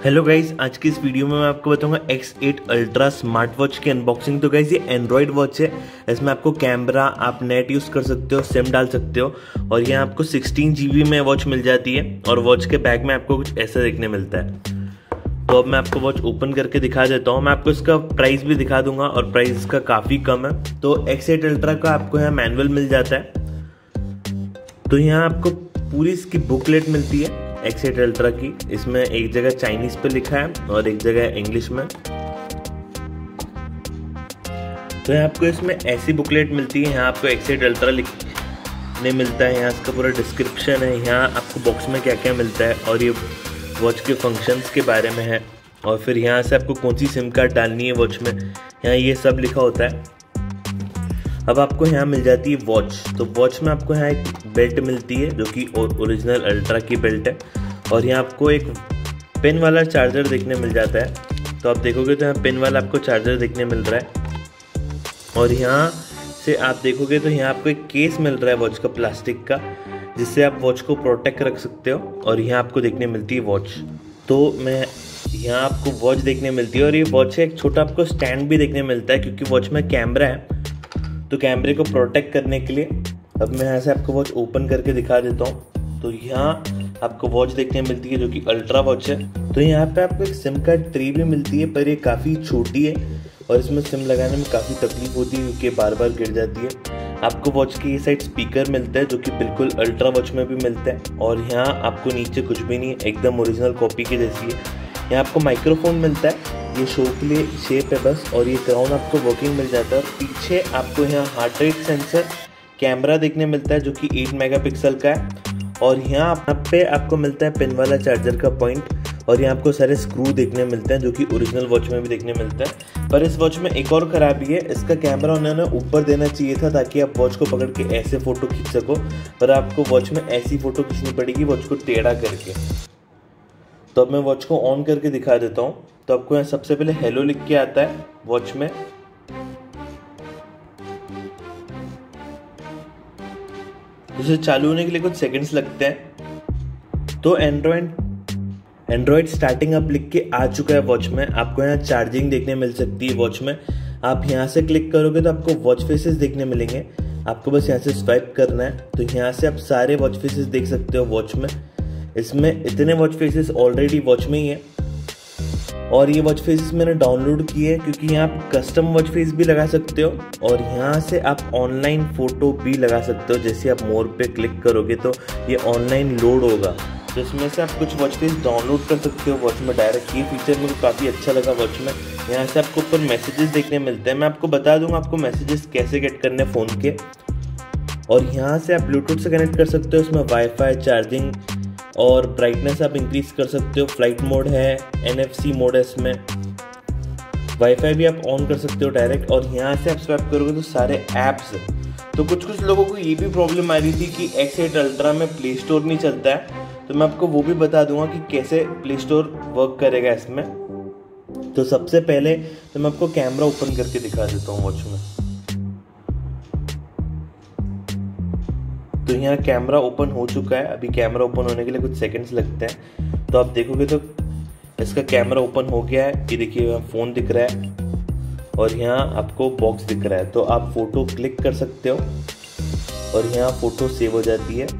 Hello guys, आज की इस वीडियो में मैं आपको बताऊंगा X8 अल्ट्रा स्मार्ट वॉच की अनबॉक्सिंग। तो गाइज ये एंड्रॉइड वॉच है। इसमें आपको कैमरा, आप नेट यूज़ कर सकते हो, सिम डाल सकते हो और ये आपको 16 GB में वॉच मिल जाती है और वॉच के बैग में आपको कुछ ऐसा देखने मिलता है। तो अब मैं आपको वॉच ओपन करके दिखा देता हूँ। मैं आपको इसका प्राइस भी दिखा दूंगा और प्राइस इसका काफ़ी कम है। तो X8 अल्ट्रा का आपको यहाँ मैनुअल मिल जाता है। तो यहाँ आपको पूरी इसकी बुकलेट मिलती है X8 अल्ट्रा की। इसमें एक जगह चाइनीज पे लिखा है और एक जगह इंग्लिश में। तो यहाँ आपको इसमें ऐसी बुकलेट मिलती है। यहाँ आपको X8 अल्ट्रा लिखने मिलता है, यहाँ इसका पूरा डिस्क्रिप्शन है, यहाँ आपको बॉक्स में क्या क्या मिलता है और ये वॉच के फंक्शंस के बारे में है। और फिर यहाँ से आपको कौन सी सिम कार्ड डालनी है वॉच में, यहाँ ये सब लिखा होता है। अब आपको यहाँ मिल जाती है वॉच। तो वॉच में आपको यहाँ एक बेल्ट मिलती है जो कि ओरिजिनल अल्ट्रा की बेल्ट है और यहाँ आपको एक पेन वाला चार्जर देखने मिल जाता है। तो आप देखोगे तो यहाँ पेन वाला आपको चार्जर देखने मिल रहा है और यहाँ से आप देखोगे तो यहाँ आपको एक केस मिल रहा है वॉच का, प्लास्टिक का, जिससे आप वॉच को प्रोटेक्ट रख सकते हो। और यहाँ आपको देखने मिलती है वॉच। तो मैं यहाँ आपको वॉच देखने मिलती है और ये वॉच से एक छोटा आपको स्टैंड भी देखने मिलता है क्योंकि वॉच में कैमरा है। तो कैमरे को प्रोटेक्ट करने के लिए अब मैं यहाँ से आपको वॉच ओपन करके दिखा देता हूँ। तो यहाँ आपको वॉच देखने मिलती है जो कि अल्ट्रा वॉच है। तो यहाँ पे आपको एक सिम कार्ड ट्रे भी मिलती है, पर ये काफ़ी छोटी है और इसमें सिम लगाने में काफ़ी तकलीफ होती है क्योंकि बार बार गिर जाती है। आपको वॉच की ये साइड स्पीकर मिलता है जो कि बिल्कुल अल्ट्रा वॉच में भी मिलता है और यहाँ आपको नीचे कुछ भी नहीं है, एकदम ओरिजिनल कॉपी की जैसी है। यहाँ आपको माइक्रोफोन मिलता है, ये शो के लिए शेप है बस, और ये क्राउन आपको वर्किंग मिल जाता है। और पीछे आपको यहाँ हार्ट रेट सेंसर, कैमरा देखने मिलता है जो कि 8 मेगापिक्सल का है और यहाँ पे आपको मिलता है पिन वाला चार्जर का पॉइंट और यहाँ आपको सारे स्क्रू देखने मिलते हैं जो कि ओरिजिनल वॉच में भी देखने मिलता है। पर इस वॉच में एक और ख़राबी है, इसका कैमरा उन्होंने ऊपर देना चाहिए था ताकि आप वॉच को पकड़ के ऐसे फ़ोटो खींच सको, पर आपको वॉच में ऐसी फ़ोटो खींचनी पड़ेगी वॉच को टेढ़ा करके। तो अब मैं वॉच को ऑन करके दिखा देता हूँ। तो आपको यहाँ सबसे पहले हेलो लिख के आता है वॉच में। इसे चालू होने के लिए कुछ सेकंड्स लगते हैं। तो एंड्रॉइड स्टार्टिंग अप लिख के आ चुका है वॉच में। आपको यहाँ चार्जिंग देखने मिल सकती है वॉच में। आप यहाँ से क्लिक करोगे तो आपको वॉच फेसेस देखने मिलेंगे। आपको बस यहाँ से स्वाइप करना है। तो यहाँ से आप सारे वॉच फेसेस देख सकते हो वॉच में। इसमें इतने वॉच फेसेस ऑलरेडी वॉच में ही है और ये वॉच फेसेस मैंने डाउनलोड किए हैं क्योंकि यहाँ आप कस्टम वॉच फेस भी लगा सकते हो और यहाँ से आप ऑनलाइन फ़ोटो भी लगा सकते हो। जैसे आप मोर पे क्लिक करोगे तो ये ऑनलाइन लोड होगा, तो इसमें से आप कुछ वॉच फेस डाउनलोड कर सकते हो वॉच में डायरेक्ट। ये फीचर मुझे काफ़ी अच्छा लगा वॉच में। यहाँ से आपको ऊपर मैसेजेस देखने मिलते हैं। मैं आपको बता दूँगा आपको मैसेजेस कैसे गेट करने फ़ोन के। और यहाँ से आप ब्लूटूथ से कनेक्ट कर सकते हो। इसमें वाईफाई, चार्जिंग और ब्राइटनेस आप इंक्रीज कर सकते हो। फ्लाइट मोड है, NFC मोड है, इसमें वाईफाई भी आप ऑन कर सकते हो डायरेक्ट। और यहाँ से आप स्वाइप करोगे तो सारे ऐप्स। तो कुछ लोगों को ये भी प्रॉब्लम आ रही थी कि X8 अल्ट्रा में प्ले स्टोर नहीं चलता है, तो मैं आपको वो भी बता दूंगा कि कैसे प्ले स्टोर वर्क करेगा इसमें। तो सबसे पहले तो मैं आपको कैमरा ओपन करके दिखा देता हूँ वॉच में। तो यहाँ कैमरा ओपन हो चुका है। अभी कैमरा ओपन होने के लिए कुछ सेकंड्स लगते हैं। तो आप देखोगे तो इसका कैमरा ओपन हो गया है। ये देखिए यहाँ फ़ोन दिख रहा है और यहाँ आपको बॉक्स दिख रहा है। तो आप फ़ोटो क्लिक कर सकते हो और यहाँ फ़ोटो सेव हो जाती है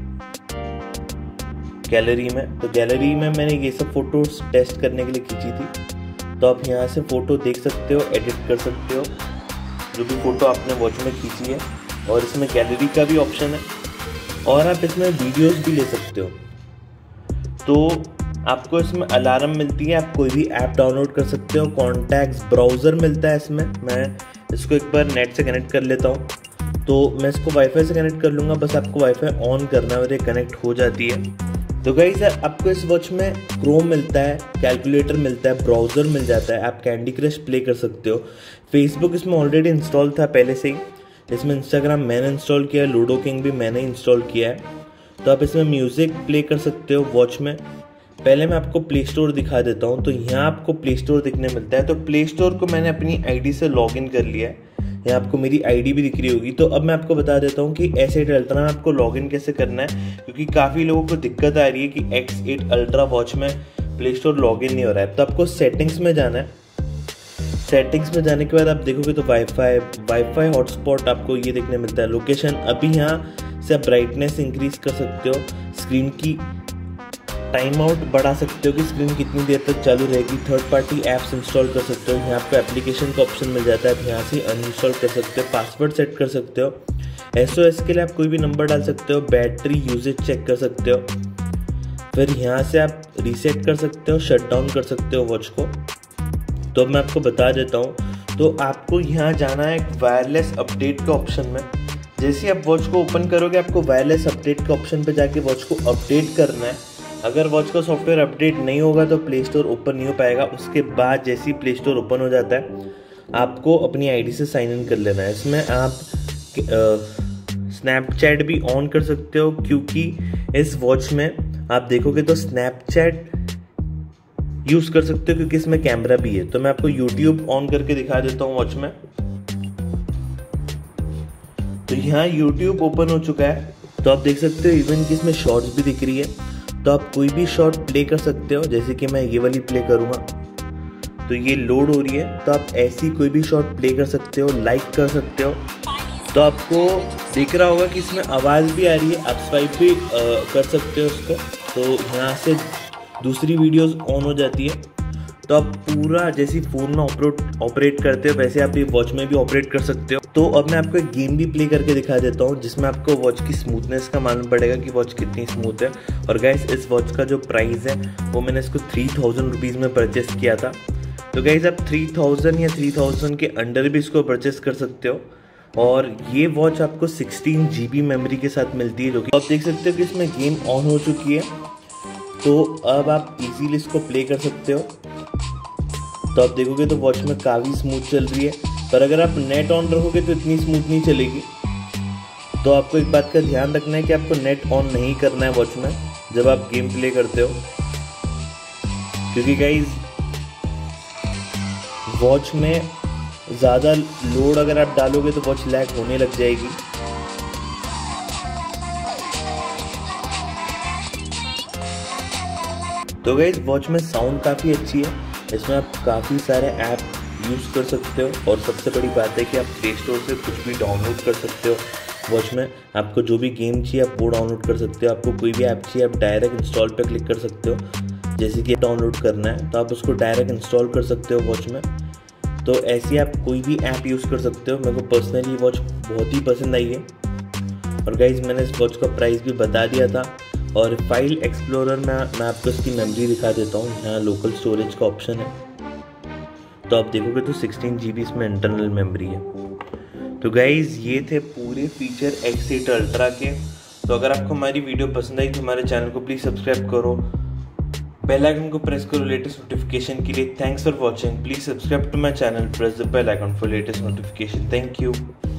गैलरी में। तो गैलरी में मैंने ये सब फ़ोटो टेस्ट करने के लिए खींची थी। तो आप यहाँ से फ़ोटो देख सकते हो, एडिट कर सकते हो जो भी फ़ोटो आपने वॉच में खींची है। और इसमें गैलरी का भी ऑप्शन है और आप इसमें वीडियोस भी ले सकते हो। तो आपको इसमें अलार्म मिलती है, आप कोई भी ऐप डाउनलोड कर सकते हो। कॉन्टैक्ट्स, ब्राउज़र मिलता है इसमें। मैं इसको एक बार नेट से कनेक्ट कर लेता हूँ। तो मैं इसको वाईफाई से कनेक्ट कर लूँगा, बस आपको वाईफाई ऑन करना है और ये कनेक्ट हो जाती है। तो गाइस आपको इस वॉच में क्रोम मिलता है, कैलकुलेटर मिलता है, ब्राउज़र मिल जाता है, आप कैंडी क्रश प्ले कर सकते हो। फेसबुक इसमें ऑलरेडी इंस्टॉल था पहले से ही। इसमें इंस्टाग्राम मैंने इंस्टॉल किया है, लूडो किंग भी मैंने इंस्टॉल किया है। तो आप इसमें म्यूज़िक प्ले कर सकते हो वॉच में। पहले मैं आपको प्ले स्टोर दिखा देता हूँ। तो यहाँ आपको प्ले स्टोर दिखने मिलता है। तो प्ले स्टोर को मैंने अपनी आईडी से लॉगिन कर लिया है। यहाँ आपको मेरी आईडी भी दिख रही होगी। तो अब मैं आपको बता देता हूँ कि S8 अल्ट्रा में आपको लॉगिन कैसे करना है, क्योंकि काफ़ी लोगों को दिक्कत आ रही है कि X8 अल्ट्रा वॉच में प्ले स्टोर लॉगिन नहीं हो रहा है। तो आपको सेटिंग्स में जाना है। सेटिंग्स में जाने के बाद आप देखोगे तो वाईफाई हॉटस्पॉट आपको ये देखने मिलता है। लोकेशन अभी यहाँ से आप ब्राइटनेस इंक्रीज कर सकते हो, स्क्रीन की टाइम आउट बढ़ा सकते हो कि स्क्रीन कितनी देर तक चालू रहेगी। थर्ड पार्टी ऐप्स इंस्टॉल कर सकते हो, यहाँ पे एप्लीकेशन का ऑप्शन मिल जाता है, आप यहाँ से अनइंस्टॉल कर सकते हो। पासवर्ड सेट कर सकते हो। SOS के लिए आप कोई भी नंबर डाल सकते हो। बैटरी यूजेज चेक कर सकते हो। फिर यहाँ से आप रीसेट कर सकते हो, शट डाउन कर सकते हो वॉच को। तो मैं आपको बता देता हूँ। तो आपको यहाँ जाना है एक वायरलेस अपडेट के ऑप्शन में। जैसे ही आप वॉच को ओपन करोगे आपको वायरलेस अपडेट के ऑप्शन पे जाके वॉच को अपडेट करना है। अगर वॉच का सॉफ्टवेयर अपडेट नहीं होगा तो प्ले स्टोर ओपन नहीं हो पाएगा। उसके बाद जैसे ही प्ले स्टोर ओपन हो जाता है आपको अपनी आईडी से साइन इन कर लेना है। इसमें आप स्नैपचैट भी ऑन कर सकते हो, क्योंकि इस वॉच में आप देखोगे तो स्नैपचैट यूज़ कर सकते हो क्योंकि इसमें कैमरा भी है। तो मैं आपको यूट्यूब ऑन करके दिखा देता हूँ वॉच में। तो यहाँ यूट्यूब ओपन हो चुका है। तो आप देख सकते हो इवन कि इसमें शॉर्ट्स भी दिख रही है। तो आप कोई भी शॉर्ट प्ले कर सकते हो। जैसे कि मैं ये वाली प्ले करूँगा तो ये लोड हो रही है। तो आप ऐसी कोई भी शॉर्ट प्ले कर सकते हो, लाइक कर सकते हो। तो आपको दिख रहा होगा कि इसमें आवाज़ भी आ रही है, आप स्वाइप भी कर सकते हो उसको। तो यहाँ से दूसरी वीडियोस ऑन हो जाती है। तो आप पूरा जैसे फ़ोन में ऑपरेट करते हो वैसे आप ये वॉच में भी ऑपरेट कर सकते हो। तो अब मैं आपको एक गेम भी प्ले करके दिखा देता हूँ जिसमें आपको वॉच की स्मूथनेस का मालूम पड़ेगा कि वॉच कितनी स्मूथ है। और गाइस इस वॉच का जो प्राइस है वो मैंने इसको 3000 रुपीज़ में परचेस किया था। तो गाइस आप 3000 या 3000 के अंडर भी इसको परचेस कर सकते हो। और ये वॉच आपको 16 GB मेमोरी के साथ मिलती है, जो कि आप देख सकते हो कि इसमें गेम ऑन हो चुकी है। तो अब आप इजीली इसको प्ले कर सकते हो। तो आप देखोगे तो वॉच में काफ़ी स्मूथ चल रही है, पर अगर आप नेट ऑन रखोगे तो इतनी स्मूथ नहीं चलेगी। तो आपको एक बात का ध्यान रखना है कि आपको नेट ऑन नहीं करना है वॉच में जब आप गेम प्ले करते हो, क्योंकि गाइज वॉच में ज़्यादा लोड अगर आप डालोगे तो वॉच लैग होने लग जाएगी। तो गाइज वॉच में साउंड काफ़ी अच्छी है। इसमें आप काफ़ी सारे ऐप यूज़ कर सकते हो। और सबसे बड़ी बात है कि आप प्ले स्टोर से कुछ भी डाउनलोड कर सकते हो। वॉच में आपको जो भी गेम चाहिए आप वो डाउनलोड कर सकते हो। आपको कोई भी ऐप चाहिए आप डायरेक्ट इंस्टॉल पे क्लिक कर सकते हो। जैसे कि डाउनलोड करना है तो आप उसको डायरेक्ट इंस्टॉल कर सकते हो वॉच में। तो ऐसे आप कोई भी ऐप यूज़ कर सकते हो। मेरे को पर्सनली वॉच बहुत ही पसंद आई है। और गाइज मैंने इस वॉच का प्राइस भी बता दिया था। और फाइल एक्सप्लोरर में मैं आपको इसकी मेमोरी दिखा देता हूँ। यहाँ लोकल स्टोरेज का ऑप्शन है। तो आप देखोगे तो 16 GB इसमें इंटरनल मेमोरी है। तो गाइज ये थे पूरे फीचर X8 अल्ट्रा के। तो अगर आपको हमारी वीडियो पसंद आई तो हमारे चैनल को प्लीज़ सब्सक्राइब करो, बेल आइकन को प्रेस करो लेटेस्ट नोटिफिकेशन के लिए। Thanks for watching. Please subscribe to my channel, press the bell icon for latest notification. Thank you.